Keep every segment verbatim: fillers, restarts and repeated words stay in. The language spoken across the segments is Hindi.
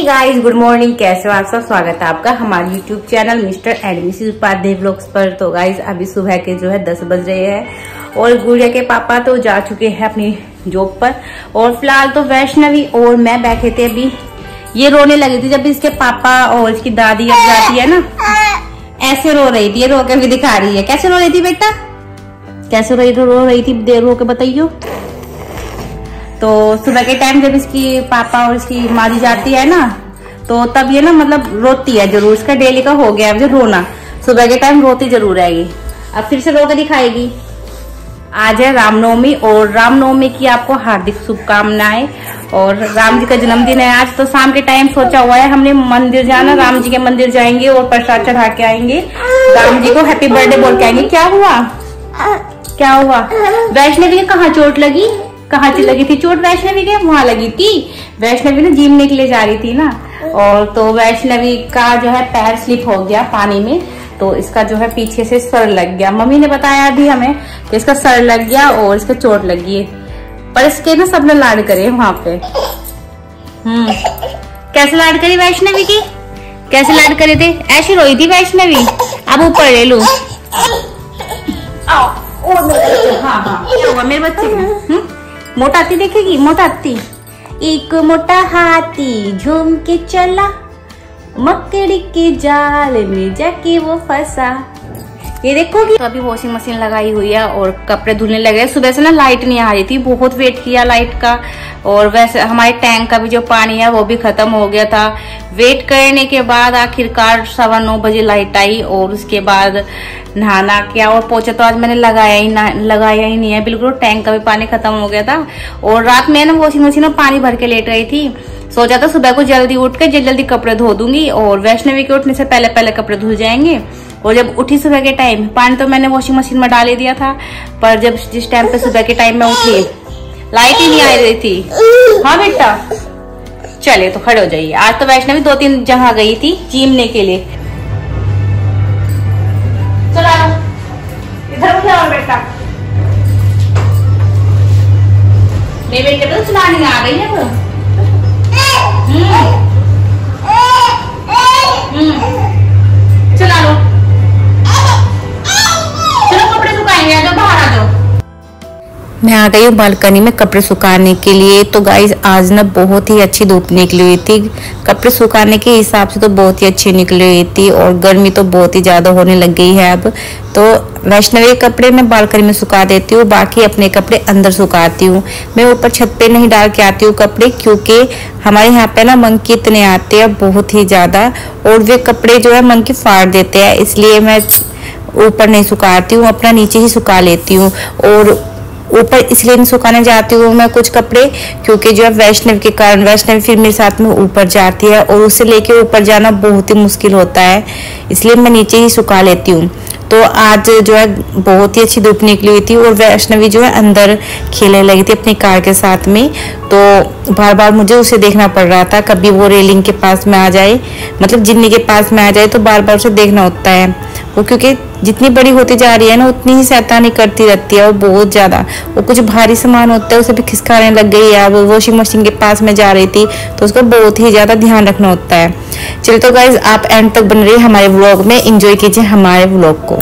Guys, good morning. कैसे हो आप सब? स्वागत है आपका हमारे YouTube channel Mr and Mrs Upadhyay vlogs पर। तो गाइस अभी सुबह के जो है दस बज रहे हैं और गुड़िया के पापा तो जा चुके हैं अपनी जॉब पर और फिलहाल तो वैष्णवी और मैं बैठे थे। अभी ये रोने लगी थी जब इसके पापा और इसकी दादी अब जाती है ना, ऐसे रो रही थी। ये रो के भी दिखा रही है। कैसे रो रही थी बेटा? कैसे रो रही रो रही थी देर रो के बताइयो। तो सुबह के टाइम जब इसकी पापा और इसकी माँ जाती है ना, तो तब ये ना मतलब रोती है जरूर। इसका डेली का हो गया है रोना, सुबह के टाइम रोती जरूर आएगी। अब फिर से रो के दिखाएगी। आज है रामनवमी और रामनवमी की आपको हार्दिक शुभकामनाएं। और राम जी का जन्मदिन है आज, तो शाम के टाइम सोचा हुआ है हमने मंदिर जाना, राम जी के मंदिर जाएंगे और प्रसाद चढ़ा के आएंगे। राम जी को हैप्पी बर्थडे बोल के आएंगे। क्या हुआ क्या हुआ? वैष्णवी के कहाँ चोट लगी? कहाँ से लगी थी चोट वैष्णवी के? वहां लगी थी। वैष्णवी ना जिम के लिए जा रही थी ना, और तो वैष्णवी का जो है पैर स्लिप हो गया पानी में, तो इसका जो है पीछे से सर लग गया। मम्मी ने बताया अभी हमें कि इसका सर लग गया और इसका चोट लगी है। पर इसके ना सबने लाड करे वहां पे। हम्म कैसे लाड करी वैष्णवी की? कैसे लाड करे थे? ऐसी रोई थी वैष्णवी। अब ऊपर ले लू। हाँ हाँ क्या हुआ मेरे बच्चे को? मोटा हाथी देखेगी? मोटा हाथी। एक मोटा हाथी झूम के चला, मकड़ी के जाल में जाके वो फंसा। ये देखोगी। तो अभी वॉशिंग मशीन लगाई हुई है और कपड़े धुलने लगे। सुबह से ना लाइट नहीं आ रही थी, बहुत वेट किया लाइट का। और वैसे हमारे टैंक का भी जो पानी है वो भी खत्म हो गया था। वेट करने के बाद आखिरकार सवा नौ बजे लाइट आई और उसके बाद नहाना किया। और पोछा तो आज मैंने लगाया ही ना लगाया ही नहीं है बिल्कुल। टैंक का भी पानी खत्म हो गया था और रात में ना वॉशिंग मशीन में पानी भर के लेट गई थी। सोचा था सुबह को जल्दी उठ के जल्दी जल्दी कपड़े धो दूंगी और वैष्णवी के उठने से पहले पहले कपड़े धुल जाएंगे। और जब उठी सुबह के टाइम, पानी तो मैंने वॉशिंग मशीन में डाल ही दिया था, पर जब जिस टाइम पे सुबह के टाइम में उठी लाइट ही नहीं आ रही थी। हाँ बेटा चले तो खड़े हो जाइए। आज तो वैष्णवी दो तीन जगह गई थी जीमने के लिए। चलो इधर उठाओ बेटा। मेरे बेटे को चलानी आ गई है वो। हम्म चला लो। चलो कपड़े सुखाएंगे। आ जाओ बाहर आ जाओ। मैं आ गई हूँ बालकनी में कपड़े सुखाने के लिए। तो गाइज आज ना बहुत ही अच्छी धूप निकली हुई थी। कपड़े सुखाने के हिसाब से तो बहुत ही अच्छी निकली हुई थी और गर्मी तो बहुत ही ज्यादा होने लग गई है अब। तो वैष्णवी के कपड़े मैं बालकनी में सुखा देती हूँ, बाकी अपने कपड़े अंदर सुखाती हूँ। मैं ऊपर छत पे नहीं डाल के आती हूँ कपड़े, क्योंकि हमारे यहाँ पे ना मंकी इतने आते हैं बहुत ही ज्यादा, और वे कपड़े जो है मंकी फाड़ देते हैं। इसलिए मैं ऊपर नहीं सुखाती हूँ, अपना नीचे ही सुखा लेती हूँ। और ऊपर इसलिए नहीं सुखाने जाती हूँ मैं कुछ कपड़े, क्योंकि जो है वैष्णव के कारण वैष्णव फिर मेरे साथ में ऊपर जाती है और उसे लेके ऊपर जाना बहुत ही मुश्किल होता है, इसलिए मैं नीचे ही सुखा लेती हूँ। तो आज जो है बहुत ही अच्छी धूप निकली हुई थी और वैष्णवी जो है अंदर खेलने लगी थी अपनी कार के साथ में। तो बार बार मुझे उसे देखना पड़ रहा था, कभी वो रेलिंग के पास में आ जाए, मतलब जिन्नी के पास में आ जाए, तो बार बार उसे देखना होता है वो, क्योंकि जितनी बड़ी होती जा रही है ना उतनी ही शैतानी करती रहती है वो बहुत ज्यादा। वो कुछ भारी सामान होता है उसे भी खिसकाने लग गई है। वो वॉशिंग मशीन के पास में जा रही थी तो उसका बहुत ही ज्यादा ध्यान रखना होता है। चलिए तो गाइज आप एंड तक बन रही हमारे व्लॉग में, एंजॉय कीजिए हमारे व्लॉग को।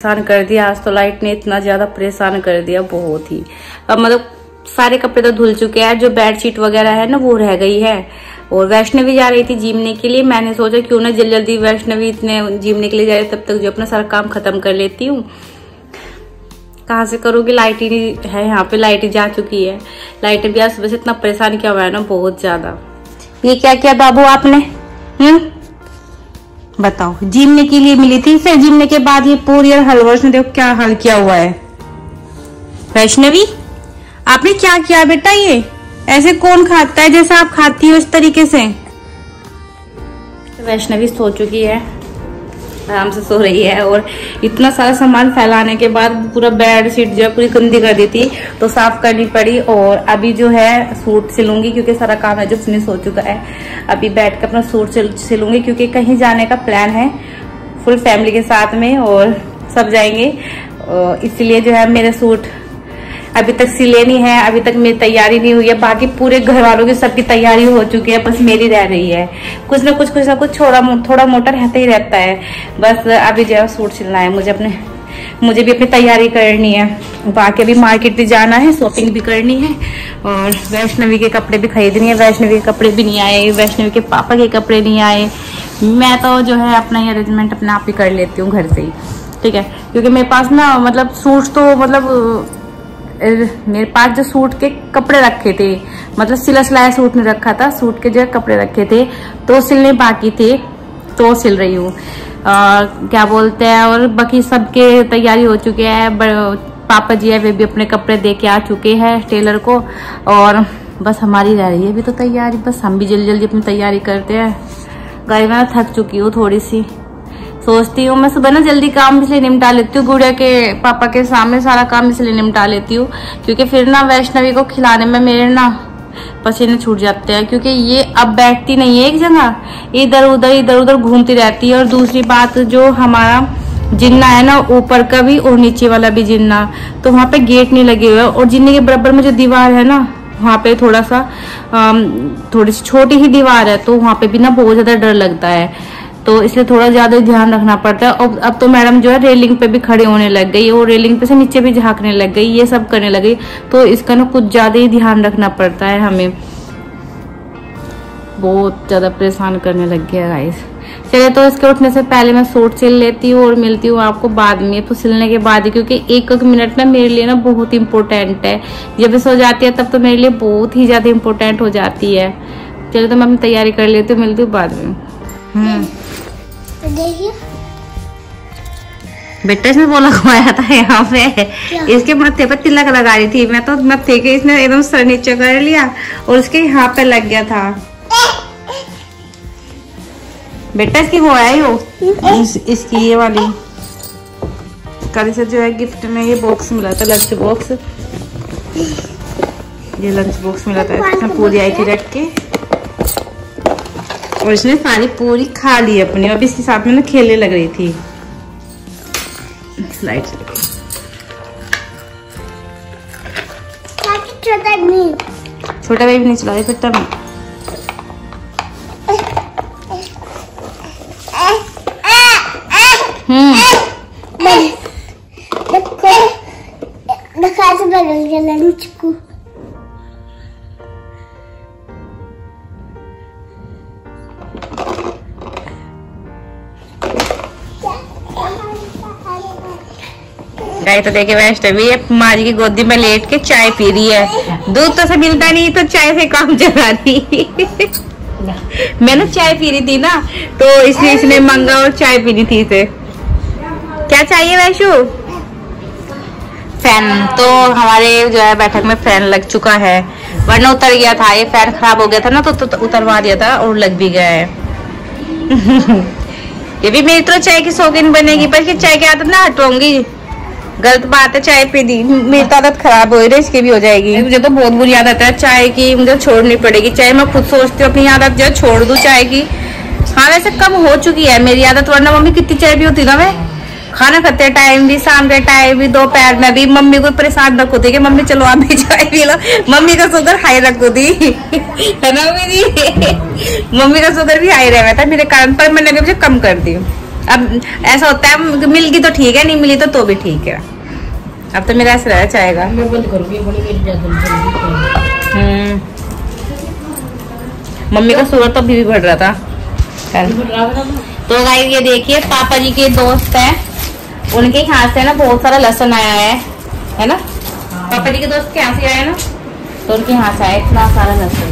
परेशान कर दिया आज तो लाइट ने, इतना ज्यादा परेशान कर दिया बहुत ही। अब मतलब सारे कपड़े तो धुल चुके हैं, जो बेडशीट वगैरह है ना वो रह गई है। और वैष्णवी जा रही थी जीमने के लिए, मैंने सोचा क्यों ना जल्दी जल्दी वैष्णवी इतने जीमने के लिए जा रही तब तक जो अपना सारा काम खत्म कर लेती हूँ। कहाँ से करूँगी, लाइट ही नहीं है यहाँ पे, लाइट ही जा चुकी है। लाइट भी आज सुबह से इतना परेशान किया हुआ है ना बहुत ज्यादा। ये क्या किया बाबू आपने, हम्म बताओ। जीमने के लिए मिली थी, फिर जीमने के बाद ये पूरी और हलवर्स ने देखो क्या हाल किया हुआ है। वैष्णवी आपने क्या किया बेटा, ये ऐसे कौन खाता है, जैसा आप खाती हो इस तरीके से। वैष्णवी सो चुकी है, आराम से सो रही है। और इतना सारा सामान फैलाने के बाद पूरा बेड शीट जो है पूरी गंदी कर दी थी तो साफ करनी पड़ी। और अभी जो है सूट सिलूंगी क्योंकि सारा काम है जो फिनिश हो चुका है। अभी बैठ कर अपना सूट सिलूंगी क्योंकि कहीं जाने का प्लान है फुल फैमिली के साथ में, और सब जाएंगे, इसलिए जो है मेरे सूट अभी तक सिले नहीं है, अभी तक मेरी तैयारी नहीं हुई है। बाकी पूरे घर वालों की सबकी तैयारी हो चुकी है, बस मेरी रह रही है। कुछ ना कुछ कुछ ना कुछ थोड़ा थोड़ा मोटा रहता ही रहता है। बस अभी जो है सूट सिलना है मुझे, अपने मुझे भी अपनी तैयारी करनी है। बाकी अभी मार्केट भी जाना है, शॉपिंग भी करनी है और वैष्णवी के कपड़े भी खरीदनी है। वैष्णवी के कपड़े भी नहीं आए, वैष्णवी के पापा के कपड़े नहीं आए। मैं तो जो है अपना ही अरेंजमेंट अपने आप ही कर लेती हूँ घर से ही, ठीक है। क्योंकि मेरे पास ना मतलब सूट तो मतलब मेरे पास जो सूट के कपड़े रखे थे, मतलब सिला सिलाया सूट नहीं रखा था, सूट के जो कपड़े रखे थे तो सिलने बाकी थे तो सिल रही हूँ। क्या बोलते हैं, और बाकी सबके तैयारी हो चुकी है। पापा जी है वे भी अपने कपड़े दे के आ चुके हैं टेलर को, और बस हमारी रह रही है अभी तो तैयारी। बस हम भी जल्दी जल्दी अपनी तैयारी करते हैं। गाय मैं थक चुकी हूँ थोड़ी सी, सोचती हूँ मैं सुबह ना जल्दी काम इसलिए निपटा लेती हूँ, गुड़िया के पापा के सामने सारा काम इसलिए निपटा लेती हूँ क्योंकि फिर ना वैष्णवी को खिलाने में मेरे ना पसीने छूट जाते हैं। क्योंकि ये अब बैठती नहीं है एक जगह, इधर उधर इधर उधर घूमती रहती है। और दूसरी बात, जो हमारा जिन्ना है ना ऊपर का भी और नीचे वाला भी जिन्ना, तो वहाँ पे गेट नहीं लगे हुए, और जिन्ने के बराबर में जो दीवार है ना वहाँ पे थोड़ा सा थोड़ी सी छोटी ही दीवार है, तो वहाँ पे भी ना बहुत ज्यादा डर लगता है, तो इसलिए थोड़ा ज्यादा ध्यान रखना पड़ता है। और अब तो मैडम जो है रेलिंग पे भी खड़े होने लग गई और रेलिंग पे से नीचे भी झांकने लग गई, ये सब करने लगी, तो इसका ना कुछ ज्यादा ही ध्यान रखना पड़ता है हमें। बहुत ज्यादा परेशान करने लग गया गाइस। चलिए तो इसके उठने से पहले मैं सूट सिल लेती हूँ और मिलती हूँ आपको बाद में, तो सिलने के बाद ही, क्योंकि एक एक मिनट ना मेरे लिए ना बहुत इम्पोर्टेंट है। जब सो जाती है तब तो मेरे लिए बहुत ही ज्यादा इम्पोर्टेंट हो जाती है। चलिए तो मैं अपनी तैयारी कर लेती हूँ, मिलती हूँ बाद में। हम्म देखिए बेटा इसने बोला घुमाया था यहाँ पे, इसके माथे पर तिलक लगा रही थी मैं, तो माथे के इसने एकदम सर नीचे कर लिया और उसके यहाँ पे लग गया था। बेटा इसकी वो है यो इस, इसकी ये वाली कल से जो है गिफ्ट में ये बॉक्स मिला था, लंच बॉक्स, ये लंच बॉक्स मिला था, इसमें पूरी आई थी रख के, और इसने सारी पूरी खा ली अपनी। अब इसके साथ में ना खेलने लग रही थी। स्लाइड छोटा नहीं छोटा बेबी नहीं चला फिर तब बदल गया लंच को। गाय तो देखे वैष्णवी मारी की गोदी में लेट के चाय पी रही है। दूध तो से मिलता नहीं तो चाय से काम चला रही। मैं ना चाय पी रही थी ना तो इसलिए इसने मांगा और चाय पीनी थी इसे। क्या चाहिए वैशु? फैन। तो हमारे जो है बैठक में फैन लग चुका है, वरना उतर गया था, ये फैन खराब हो गया था ना तो, तो, तो उतरवा दिया था और लग भी गया है। ये भी मेरी तो चाय की शौकीन बनेगी, पर चाय की आदत ना हटवाऊंगी। गलत बात है, चाय पी दी, मेरी तो आदत खराब हो रही है, इसकी भी हो जाएगी। मुझे तो बहुत बुरी आदत है चाय की, मुझे छोड़नी पड़ेगी चाय। मैं खुद सोचती हूँ अपनी आदत जो छोड़ दूं चाय की। हाँ वैसे कम हो चुकी है मेरी आदत, वरना मम्मी कितनी चाय भी होती ना, मैं खाना खाते टाइम भी, शाम के टाइम भी, दोपहर में भी मम्मी को परेशान रखो थी कि मम्मी चलो आप भी चाय पी लो। मम्मी का शुगर हाई रखो थी, है ना मेरी? मम्मी का शुगर भी हाई रहा था मेरे कारण, पर मैंने मुझे कम कर दी। अब ऐसा होता है, मिल गई तो ठीक है, नहीं मिली तो तो भी ठीक है। अब तो मेरा ऐसा रहना चाहेगा। मैं बंद करूंगी, बड़ी मेरी ज्यादा। हम्म मम्मी का सूरत तो अभी भी बढ़ रहा था। तो गाइस ये देखिए पापा जी के दोस्त हैं, उनके यहाँ से ना बहुत सारा लहसुन आया है है ना। पापा जी के दोस्त के यहाँ से आया ना, तो उनके यहाँ से आया इतना सारा लहसुन।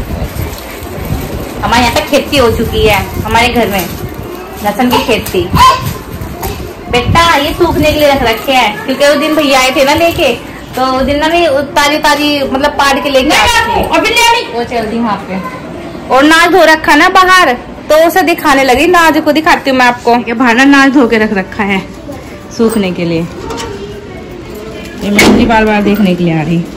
हमारे यहाँ पे खेती हो चुकी है, हमारे घर में लहसुन की खेती। बेटा ये सूखने के लिए रख रखे हैं, क्योंकि उस दिन भैया आए थे ना लेके, तो उस दिन ना मैं ताजी ताजी मतलब पाट के लेके आई, वो चल दी वहाँ पे। और नाज धो रखा ना बाहर, तो उसे दिखाने लगी। नाज को दिखाती हूँ मैं आपको। बाहर ना नाज धो के रख रखा है सूखने के लिए। ये मैं बार बार देखने के लिए आ रही।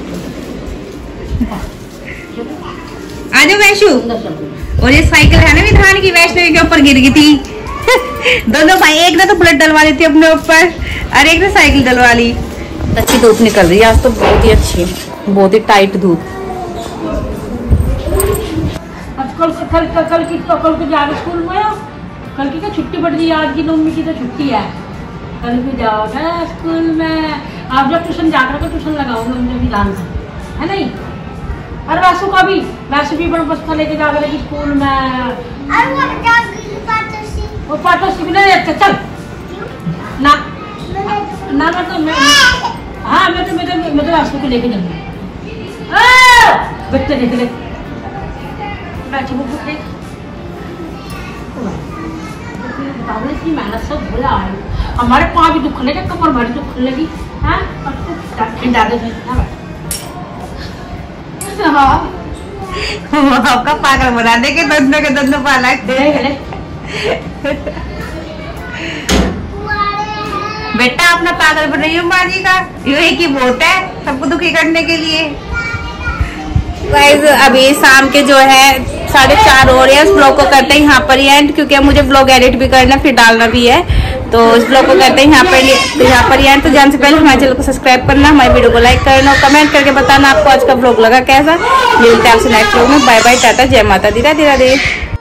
आ जाओ वैशु। और ये साइकिल है ना विधान की, वैष्णवी के ऊपर गिर गई थी। दोनों भाई, एक ने तो बुलेट डलवा ली थी अपने ऊपर और एक ने साइकिल डलवा ली। अच्छी धूप निकल रही है आज तो, बहुत ही अच्छी, बहुत ही टाइट धूप। कल कल कल कल की कल को जा रहे स्कूल में, कल की क्या छुट्टी पड़ रही है, आज की मम्मी की तो छुट्टी है। कल भी जाओगे स्कूल में, आप जब ट्यूशन जाकर ट्यूशन लगाओगे उनसे भी ध्यान से, है नहीं। और वैसू का भी, वैसे भी बड़ा बस्ता लेके जा रहे स्कूल में। वो पाटोसी भी नहीं रहते, चल ना ना मैं तो मैं हाँ मैं तो मैं तो मैं तो वैसू को लेके जाऊंगी। बच्चे देख ले बैठे वो देख, इतनी मेहनत से बोला है। हमारे पाँव भी दुखने लगे, कमर भारी दुखने लगी है। आपका पागल बना देंगे, दोनों के दोनों पाला बेटा अपना पागल बन रही हूँ माँ जी का, यो एक ही वोट है सबको दुखी करने के लिए। गाइस अभी शाम के जो है साढ़े चार हो रहे हैं। इस ब्लॉग को करते हैं यहाँ पर ही एंड, क्योंकि मुझे ब्लॉग एडिट भी करना फिर डालना भी है, तो इस ब्लॉग को करते हैं यहाँ पर तो यहाँ पर ही एंड। तो जाने से पहले हमारे चैनल को सब्सक्राइब करना, हमारे वीडियो को लाइक करना और कमेंट करके बताना आपको आज का ब्लॉग लगा कैसा। मिलते हैं आपसे नेक्स्ट ब्लॉग में। बाय बाय, टाटा, जय माता दी, राधे राधे।